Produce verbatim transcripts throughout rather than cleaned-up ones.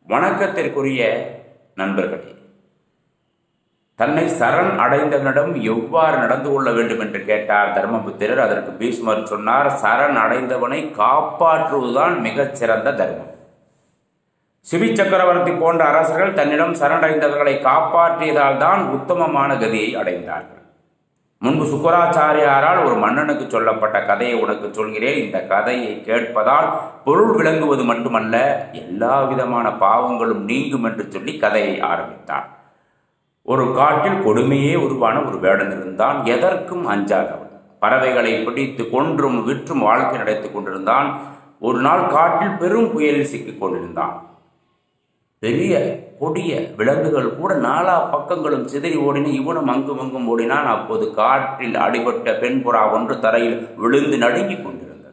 வணக்கத்திற்குரிய நண்பர்களே, தன்னை சரண் அடைந்தவனிடம் எவ்வாறு நடந்து கொள்ள வேண்டும் என்று கேட்டார் தர்மபுத்திரர். அதற்கு பீஷ்மர் சொன்னார், சரண் அடைந்தவனை காப்பாற்றுவதுதான் மிகச்சிறந்த தர்மம். சிபி சக்கரவர்த்தி போன்ற அரசர்கள் தன்னிடம் சரணடைந்தவர்களை காப்பாற்றியதால் தான் உத்தமமான கதியை அடைந்தார்கள். முன்பு சுக்கராச்சாரியாரால் ஒரு மன்னனுக்கு சொல்லப்பட்ட கதையை உனக்கு சொல்கிறேன். இந்த கதையை கேட்பதால் பொருள் விளங்குவது மட்டுமல்ல, எல்லா விதமான பாவங்களும் நீங்கும் என்று சொல்லி கதையை ஆரம்பித்தார். ஒரு காட்டில் கொடுமையே உருவான ஒரு வேடன் இருந்தான். எதற்கும் அஞ்சாதவன். பறவைகளை பிடித்து கொன்றும் விற்றும் வாழ்க்கை நடத்திக் கொண்டிருந்தான். ஒரு நாள் காட்டில் பெரும் புயலில் சிக்கிக் கொண்டிருந்தான். பெரிய கொடிய விலங்குகள் கூட நாலா பக்கங்களும் சிதறி ஓடின. இவனும் அங்கும் அங்கும் ஓடினான். அப்போது காற்றில் அடிபட்ட பெண் புறா ஒன்று தரையில் விழுந்து நடுங்கிக் கொண்டிருந்தது.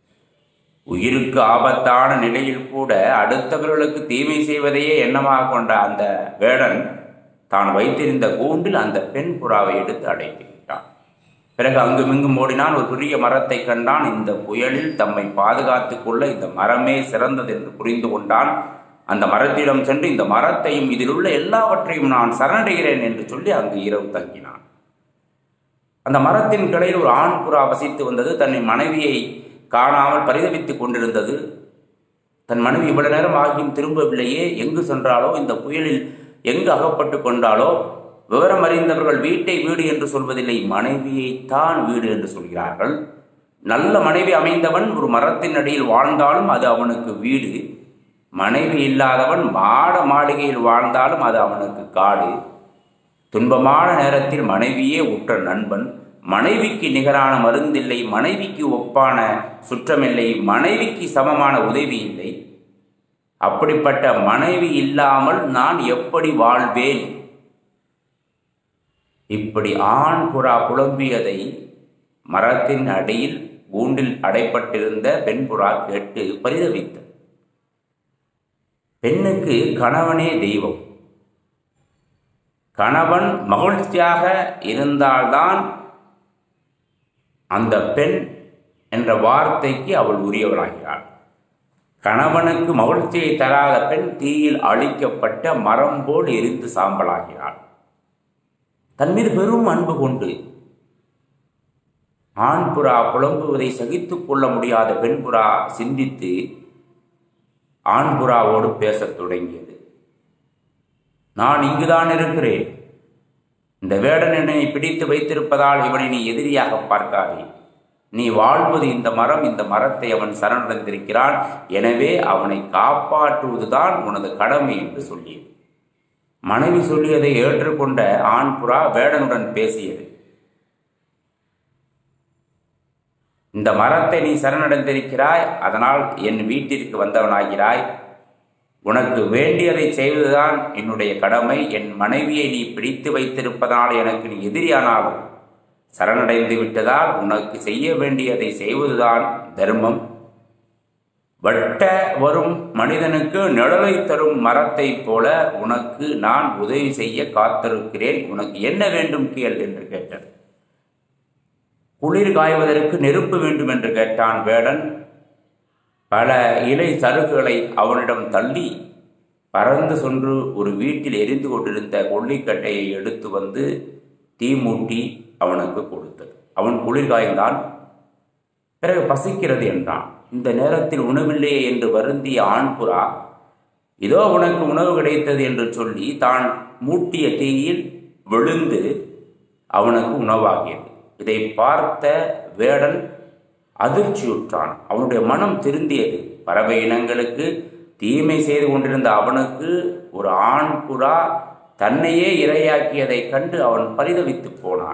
உயிருக்கு ஆபத்தான நிலையில் கூட அடுத்தவர்களுக்கு தீமை செய்வதையே எண்ணமாக கொண்ட அந்த வேடன் தான் வைத்திருந்த கூண்டில் அந்த பெண் புறாவை எடுத்து அடைத்து விட்டான். பிறகு அங்குமிங்கும் ஓடினான். ஒரு பெரிய மரத்தை கண்டான். இந்த புயலில் தம்மை பாதுகாத்துக் கொள்ள இந்த மரமே சிறந்தது என்று புரிந்து கொண்டான். அந்த மரத்திடம் சென்று இந்த மரத்தையும் இதில் உள்ள எல்லாவற்றையும் நான் சரணடைகிறேன் என்று சொல்லி அங்கு இரவு தங்கினான். அந்த மரத்தின் கிளையில் ஒரு ஆண் புறா வசித்து வந்தது. தன்னை மனைவியை காணாமல் பரிதவித்துக் கொண்டிருந்தது. தன் மனைவி இவ்வளவு நேரம் ஆகியும் திரும்பவில்லையே, எங்கு சென்றாலோ, இந்த புயலில் எங்கு அகப்பட்டு கொண்டாலோ. விவரம் அறிந்தவர்கள் வீட்டை வீடு என்று சொல்வதில்லை, மனைவியைத்தான் வீடு என்று சொல்கிறார்கள். நல்ல மனைவி அமைந்தவன் ஒரு மரத்தின் அடியில் வாழ்ந்தாலும் அது அவனுக்கு வீடு. மனைவி இல்லாதவன் மாட மாளிகையில் வாழ்ந்தாலும் அது அவனுக்கு காடு. துன்பமான நேரத்தில் மனைவியே உற்ற நண்பன். மனைவிக்கு நிகரான மருந்தில்லை, மனைவிக்கு ஒப்பான சுற்றமில்லை, மனைவிக்கு சமமான உதவி இல்லை. அப்படிப்பட்ட மனைவி இல்லாமல் நான் எப்படி வாழ்வேன்? இப்படி ஆண் புறா புலம்பியதை மரத்தின் அடியில் கூண்டில் அடைப்பட்டிருந்த பெண் புறா கேட்டு பரிதவித்தது. பெண்ணுக்கு கணவனே தெய்வம். கணவன் மகிழ்ச்சியாக இருந்தால்தான் அந்த பெண் என்ற வார்த்தைக்கு அவள் உரியவளாகிறாள். கணவனுக்கு மகிழ்ச்சியை தராத பெண் தீயில் அழிக்கப்பட்ட மரம் போல் எரிந்து சாம்பலாகிறாள். தன் மீது பெரும் அன்பு கொண்டு ஆண் புறா புலம்புவதை சகித்துக் கொள்ள முடியாத பெண் புறா சிந்தித்து ஆண் புறாவோடு பேசத் தொடங்கியது. நான் இங்குதான் இருக்கிறேன். இந்த வேடன் என்னை பிடித்து வைத்திருப்பதால் இவனை நீ எதிரியாக பார்க்காதே. நீ வாழ்வது இந்த மரம், இந்த மரத்தை அவன் சரணடைந்திருக்கிறான். எனவே அவனை காப்பாற்றுவதுதான் உனது கடமை என்று சொல்லியது. மனைவி சொல்லியதை ஏற்றுக்கொண்ட ஆண் புறா வேடனுடன் பேசியது. இந்த மரத்தை நீ சரணடைந்திருக்கிறாய், அதனால் என் வீட்டிற்கு வந்தவனாகிறாய். உனக்கு வேண்டியதை செய்வதுதான் என்னுடைய கடமை. என் மனைவியை நீ பிடித்து வைத்திருப்பதால் எனக்கு நீ எதிரியானாலும் சரணடைந்து விட்டதால் உனக்கு செய்ய வேண்டியதை செய்வதுதான் தர்மம். வெட்ட வரும் மனிதனுக்கு நிழலை தரும் மரத்தை போல உனக்கு நான் உதவி செய்ய காத்திருக்கிறேன். உனக்கு என்ன வேண்டும் கேள் என்று கேட்டது. குளிர் காய்வதற்கு நெருப்பு வேண்டும் என்று கேட்டான் வேடன். பல இலை சருகுகளை அவனிடம் தள்ளி பறந்து சென்று ஒரு வீட்டில் எரிந்து கொண்டிருந்த கொல்லிக்கட்டையை எடுத்து வந்து தீ மூட்டி அவனுக்கு கொடுத்தது. அவன் குளிர் காய்ந்தான். பிறகு பசிக்கிறது என்றான். இந்த நேரத்தில் உணவில்லையே என்று வருந்திய ஆண் புறா, இதோ உனக்கு உணவு கிடைத்தது என்று சொல்லி தான் மூட்டிய தீயில் விழுந்து அவனுக்கு உணவாகியது. இதை பார்த்த வேடன் அதிர்ச்சியுற்றான். அவனுடைய மனம் திருந்தியது. பறவை இனங்களுக்கு தீமை செய்து கொண்டிருந்த அவனுக்கு ஒரு ஆண் புறா தன்னையே இரையாக்கியதை கண்டு அவன் பரிதவித்து போனான்.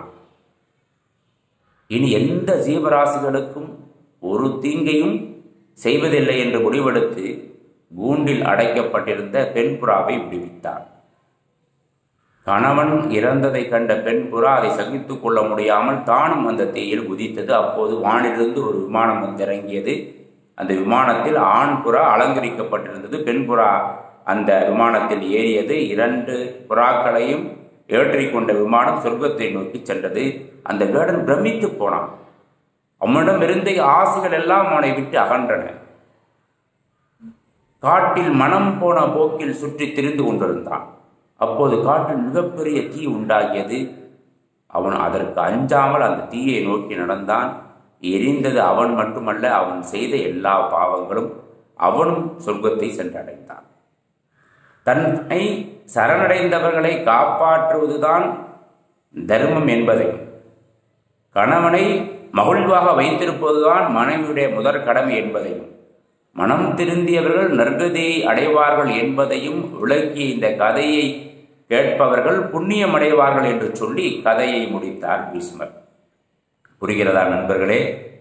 இனி எந்த ஜீவராசிகளுக்கும் ஒரு தீங்கையும் செய்வதில்லை என்று முடிவெடுத்து கூண்டில் அடைக்கப்பட்டிருந்த பெண் புறாவை விடுவித்தார். கணவன் இறந்ததை கண்ட பெண் புறா அதை சகித்துக் கொள்ள முடியாமல் தானும் அந்த தீயில் குதித்தது. அப்போது வானிலிருந்து ஒரு விமானம் வந்து இறங்கியது. அந்த விமானத்தில் ஆண் புறா அலங்கரிக்கப்பட்டிருந்தது. பெண் புறா அந்த விமானத்தில் ஏறியது. இரண்டு புறாக்களையும் ஏற்றிக்கொண்ட விமானம் சொர்க்கத்தை நோக்கி சென்றது. அந்த வேடன் பிரமித்து போனான். அவனிடம் இருந்த ஆசைகள் எல்லாம் அவனை விட்டு அகன்றன. காட்டில் மனம் போன போக்கில் சுற்றி திரிந்து கொண்டிருந்தான். அப்போது காட்டில் மிகப்பெரிய தீ உண்டாகியது. அவன் அதற்கு அஞ்சாமல் அந்த தீயை நோக்கி நடந்தான். எரிந்தது அவன் மட்டுமல்ல, அவன் செய்த எல்லா பாவங்களும். அவனும் சொர்க்கத்தை சென்றடைந்தான். தன்னை சரணடைந்தவர்களை காப்பாற்றுவதுதான் தர்மம் என்பதையும், கணவனை மகிழ்வாக வைத்திருப்பதுதான் மனைவியுடைய முதற் கடமை என்பதையும், மனம் திருந்தியவர்கள் நற்கதியை அடைவார்கள் என்பதையும் விளக்கிய இந்த கதையை கேட்பவர்கள் புண்ணியம் அடைவார்கள் என்று சொல்லி கதையை முடித்தார் பீஷ்மர். புரிகிறதா நண்பர்களே?